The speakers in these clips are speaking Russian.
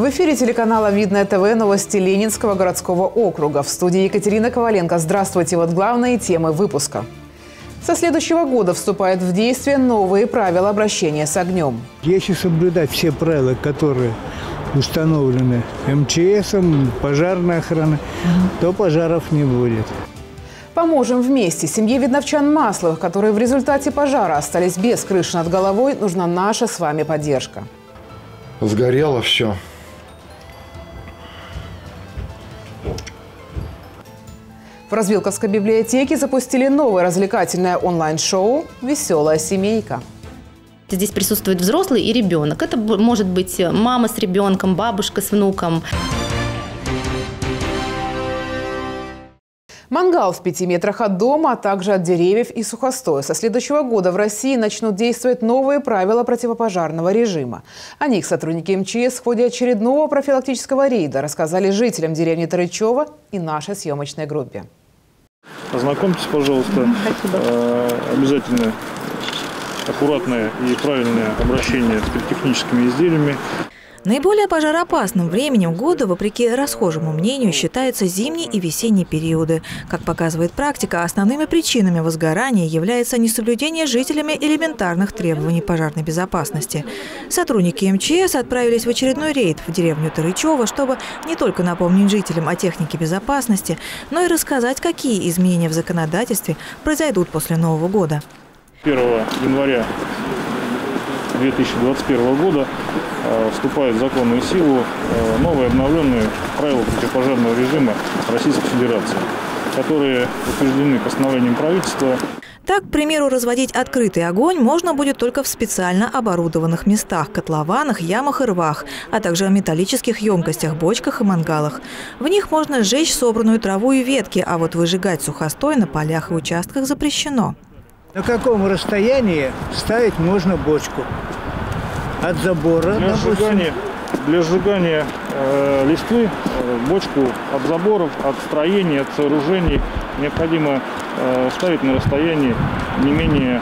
В эфире телеканала «Видное ТВ» новости Ленинского городского округа. В студии Екатерина Коваленко. Здравствуйте. Вот главные темы выпуска. Со следующего года вступают в действие новые правила обращения с огнем. Если соблюдать все правила, которые установлены МЧСом, пожарной охраной, то пожаров не будет. Поможем вместе. Семье видновчан-масловых, которые в результате пожара остались без крыши над головой, нужна наша с вами поддержка. Сгорело все. В Развилковской библиотеке запустили новое развлекательное онлайн-шоу «Веселая семейка». Здесь присутствует взрослый и ребенок. Это может быть мама с ребенком, бабушка с внуком. Мангал в 5 метрах от дома, а также от деревьев и сухостоя. Со следующего года в России начнут действовать новые правила противопожарного режима. О них сотрудники МЧС в ходе очередного профилактического рейда рассказали жителям деревни Тарычева и нашей съемочной группе. Ознакомьтесь, пожалуйста. Обязательно аккуратное и правильное обращение с пиротехническими изделиями. Наиболее пожароопасным временем года, вопреки расхожему мнению, считаются зимние и весенние периоды. Как показывает практика, основными причинами возгорания является несоблюдение жителями элементарных требований пожарной безопасности. Сотрудники МЧС отправились в очередной рейд в деревню Тарычева, чтобы не только напомнить жителям о технике безопасности, но и рассказать, какие изменения в законодательстве произойдут после Нового года. 1 января 2021 года вступают в законную силу новые обновленные правила противопожарного режима Российской Федерации, которые утверждены постановлением правительства. Так, к примеру, разводить открытый огонь можно будет только в специально оборудованных местах – котлованах, ямах и рвах, а также о металлических емкостях, бочках и мангалах. В них можно сжечь собранную траву и ветки, а вот выжигать сухостой на полях и участках запрещено. На каком расстоянии ставить можно бочку? От забора? Для сжигания листвы бочку от заборов, от строений, от сооружений необходимо ставить на расстоянии не менее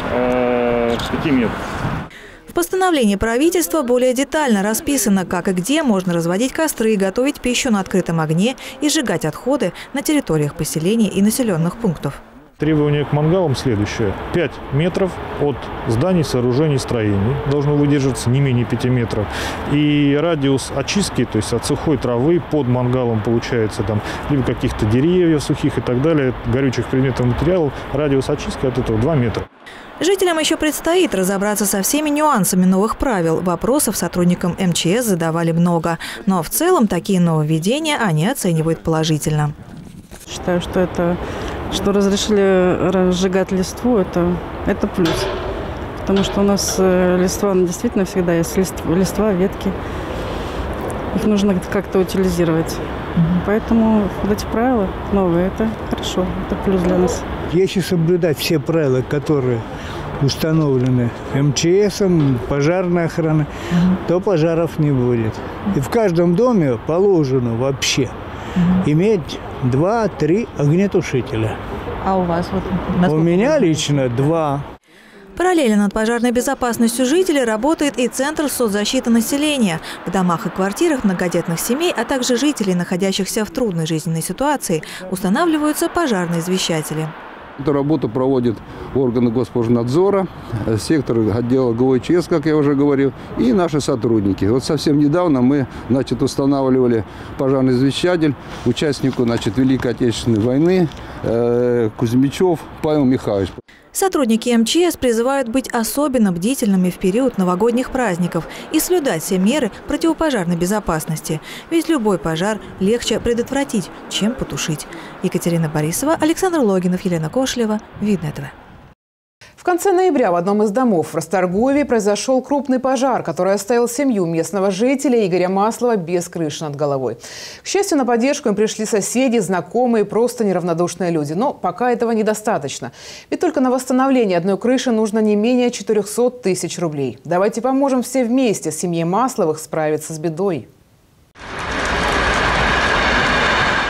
5 метров. В постановлении правительства более детально расписано, как и где можно разводить костры, готовить пищу на открытом огне и сжигать отходы на территориях поселений и населенных пунктов. Требования к мангалам следующее. 5 метров от зданий, сооружений, строений должно выдерживаться не менее 5 метров. И радиус очистки, то есть от сухой травы под мангалом получается там либо каких-то деревьев сухих и так далее, горючих предметов, материалов, радиус очистки от этого 2 метра. Жителям еще предстоит разобраться со всеми нюансами новых правил. Вопросов сотрудникам МЧС задавали много. Но в целом такие нововведения они оценивают положительно. Считаю, что разрешили разжигать листву, это плюс. Потому что у нас листва действительно всегда есть. Листва, ветки. Их нужно как-то утилизировать. Поэтому вот эти правила новые, это хорошо, это плюс для нас. Если соблюдать все правила, которые установлены МЧСом, пожарной охраной, то пожаров не будет. И в каждом доме положено вообще иметь 2-3 огнетушителя. А у вас? У меня лично 2. Параллельно над пожарной безопасностью жителей работает и Центр соцзащиты населения. В домах и квартирах многодетных семей, а также жителей, находящихся в трудной жизненной ситуации, устанавливаются пожарные извещатели. Эту работу проводят органы Госпожнадзора, сектор отдела ГОЧС, как я уже говорил, и наши сотрудники. Вот совсем недавно мы устанавливали пожарный извещатель участнику Великой Отечественной войны Кузьмичев Павел Михайлович. Сотрудники МЧС призывают быть особенно бдительными в период новогодних праздников и соблюдать все меры противопожарной безопасности. Ведь любой пожар легче предотвратить, чем потушить. Екатерина Борисова, Александр Логинов, Елена Кошлева. Видное ТВ. В конце ноября в одном из домов в Расторгуеве произошел крупный пожар, который оставил семью местного жителя Игоря Маслова без крыши над головой. К счастью, на поддержку им пришли соседи, знакомые, просто неравнодушные люди. Но пока этого недостаточно. Ведь только на восстановление одной крыши нужно не менее 400 тысяч рублей. Давайте поможем все вместе семье Масловых справиться с бедой.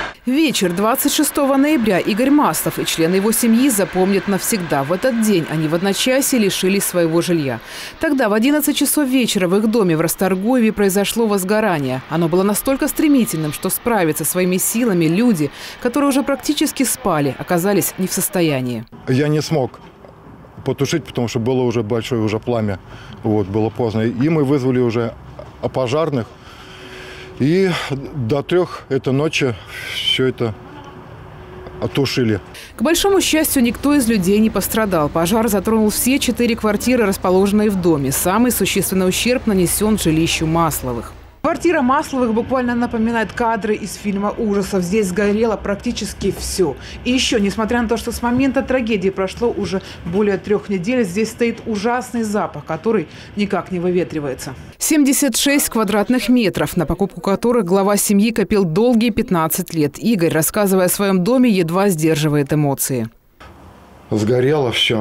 Вечер 26 ноября Игорь Маслов и члены его семьи запомнят навсегда. В этот день они в одночасье лишились своего жилья. Тогда в 11 часов вечера в их доме в Расторгуеве произошло возгорание. Оно было настолько стремительным, что справиться своими силами люди, которые уже практически спали, оказались не в состоянии. Я не смог потушить, потому что было уже большое пламя. Было поздно. И мы вызвали уже пожарных. И до 3 этой ночи все это отушили. К большому счастью, никто из людей не пострадал. Пожар затронул все 4 квартиры, расположенные в доме. Самый существенный ущерб нанесен жилищу Масловых. Квартира Масловых буквально напоминает кадры из фильма ужасов. Здесь сгорело практически все. И еще, несмотря на то, что с момента трагедии прошло уже более 3 недель, здесь стоит ужасный запах, который никак не выветривается. 76 квадратных метров, на покупку которых глава семьи копил долгие 15 лет. Игорь, рассказывая о своем доме, едва сдерживает эмоции. Сгорело все.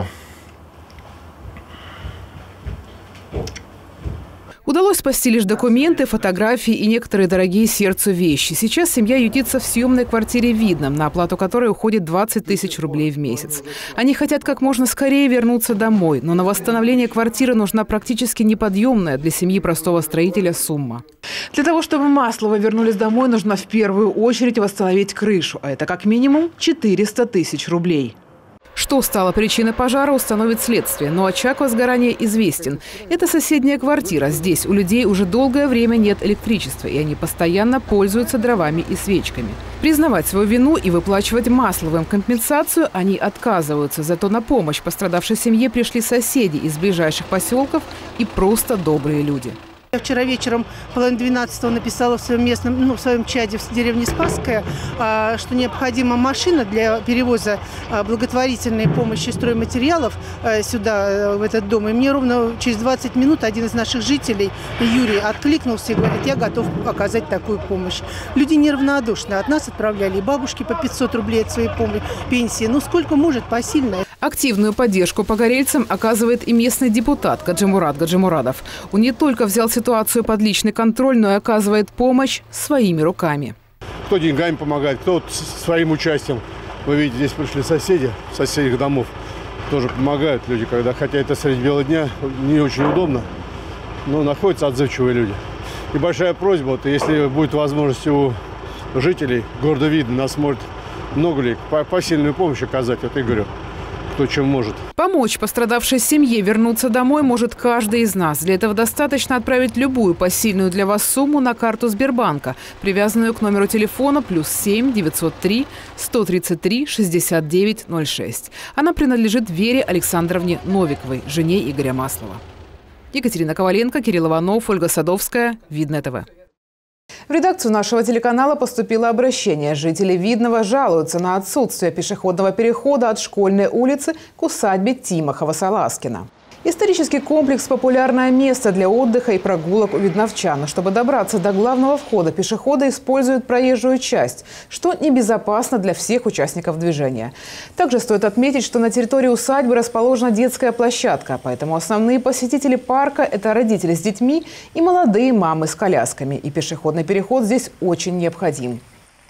Удалось спасти лишь документы, фотографии и некоторые дорогие сердцу вещи. Сейчас семья ютится в съемной квартире в Видном, на оплату которой уходит 20 тысяч рублей в месяц. Они хотят как можно скорее вернуться домой, но на восстановление квартиры нужна практически неподъемная для семьи простого строителя сумма. Для того, чтобы Масловы вернулись домой, нужно в первую очередь восстановить крышу, а это как минимум 400 тысяч рублей. Что стало причиной пожара, установит следствие. Но очаг возгорания известен. Это соседняя квартира. Здесь у людей уже долгое время нет электричества, и они постоянно пользуются дровами и свечками. Признавать свою вину и выплачивать Масловым компенсацию они отказываются. Зато на помощь пострадавшей семье пришли соседи из ближайших поселков и просто добрые люди. Я вчера вечером в 11:30 написала в своем в своем чате в деревне Спасская, что необходима машина для перевоза благотворительной помощи стройматериалов сюда, в этот дом. И мне ровно через 20 минут один из наших жителей, Юрий, откликнулся и говорит: я готов оказать такую помощь. Люди неравнодушны. От нас отправляли и бабушки по 500 рублей от своей пенсии. Ну, сколько может, посильно. Активную поддержку погорельцам оказывает и местный депутат Гаджимурад Гаджимурадов. Он не только взял ситуацию под личный контроль, но и оказывает помощь своими руками. Кто деньгами помогает, кто своим участием. Вы видите, здесь пришли соседи, соседних домов. Тоже помогают люди, хотя это средь бела дня, не очень удобно, но находятся отзывчивые люди. И большая просьба, если будет возможность у жителей города Видно, нас может много ли посильную помощь оказать, вот Игорю. Кто чем может. Помочь пострадавшей семье вернуться домой может каждый из нас. Для этого достаточно отправить любую посильную для вас сумму на карту Сбербанка, привязанную к номеру телефона +7 903 133 69 06. Она принадлежит Вере Александровне Новиковой, жене Игоря Маслова. Екатерина Коваленко, Кирилл Иванов, Ольга Садовская. Видно ТВ. В редакцию нашего телеканала поступило обращение. Жители Видного жалуются на отсутствие пешеходного перехода от Школьной улицы к усадьбе Тимохова-Саласкина. Исторический комплекс – популярное место для отдыха и прогулок у видновчан. Чтобы добраться до главного входа, пешеходы используют проезжую часть, что небезопасно для всех участников движения. Также стоит отметить, что на территории усадьбы расположена детская площадка, поэтому основные посетители парка – это родители с детьми и молодые мамы с колясками. И пешеходный переход здесь очень необходим.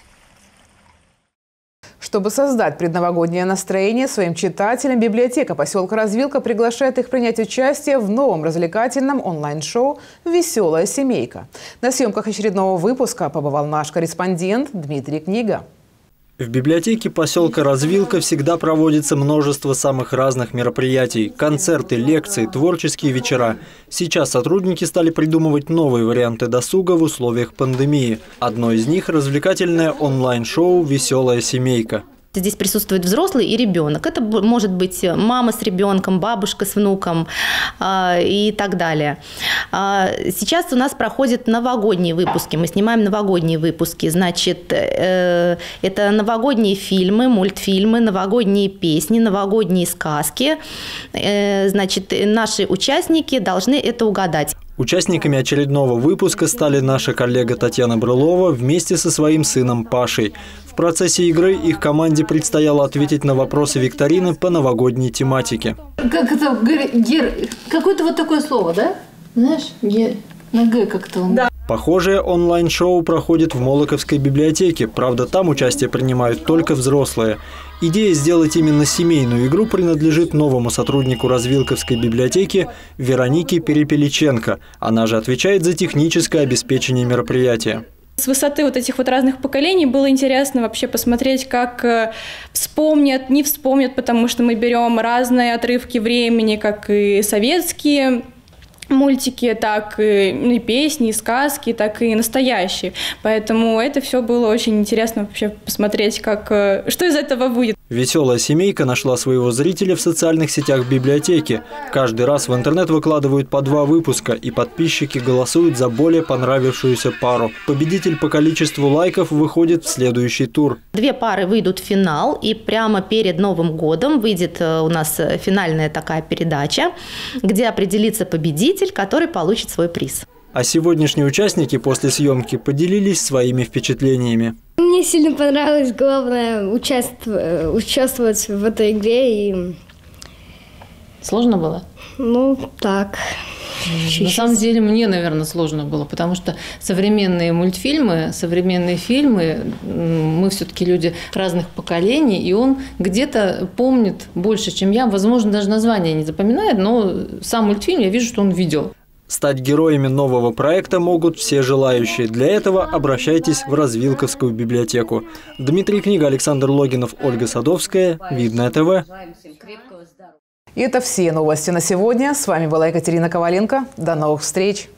Чтобы создать предновогоднее настроение своим читателям, библиотека поселка Развилка приглашает их принять участие в новом развлекательном онлайн-шоу «Веселая семейка». На съемках очередного выпуска побывал наш корреспондент Дмитрий Книга. В библиотеке поселка Развилка всегда проводится множество самых разных мероприятий – концерты, лекции, творческие вечера. Сейчас сотрудники стали придумывать новые варианты досуга в условиях пандемии. Одно из них – развлекательное онлайн-шоу «Веселая семейка». Здесь присутствует взрослый и ребенок. Это может быть мама с ребенком, бабушка с внуком и так далее. Сейчас у нас проходят новогодние выпуски. Мы снимаем новогодние выпуски. Значит, это новогодние фильмы, мультфильмы, новогодние песни, новогодние сказки. Значит, наши участники должны это угадать. Участниками очередного выпуска стали наша коллега Татьяна Брылова вместе со своим сыном Пашей. В процессе игры их команде предстояло ответить на вопросы викторины по новогодней тематике. Как это, какое-то вот такое слово, да? Знаешь, на Г как-то он. Да. Похожее онлайн-шоу проходит в Молоковской библиотеке. Правда, там участие принимают только взрослые. Идея сделать именно семейную игру принадлежит новому сотруднику Развилковской библиотеки Веронике Перепеличенко. Она же отвечает за техническое обеспечение мероприятия. С высоты вот этих вот разных поколений было интересно вообще посмотреть, как вспомнят, не вспомнят, потому что мы берем разные отрывки времени, как и советские мультики, так и песни, и сказки, так и настоящие. Поэтому это все было очень интересно вообще посмотреть, что из этого будет. Веселая семейка нашла своего зрителя в социальных сетях библиотеки. Каждый раз в интернет выкладывают по 2 выпуска, и подписчики голосуют за более понравившуюся пару. Победитель по количеству лайков выходит в следующий тур. 2 пары выйдут в финал, и прямо перед Новым годом выйдет у нас финальная такая передача, где определится победитель, который получит свой приз. А сегодняшние участники после съемки поделились своими впечатлениями. Мне сильно понравилось, главное, участвовать в этой игре. И... Сложно было? Ну, так. На самом деле мне, наверное, сложно было, потому что современные мультфильмы, современные фильмы, мы все-таки люди разных поколений, и он где-то помнит больше, чем я. Возможно, даже название не запоминает, но сам мультфильм я вижу, что он видел. Стать героями нового проекта могут все желающие. Для этого обращайтесь в Развилковскую библиотеку. Дмитрий Книга, Александр Логинов, Ольга Садовская. Видное ТВ. И это все новости на сегодня. С вами была Екатерина Коваленко. До новых встреч!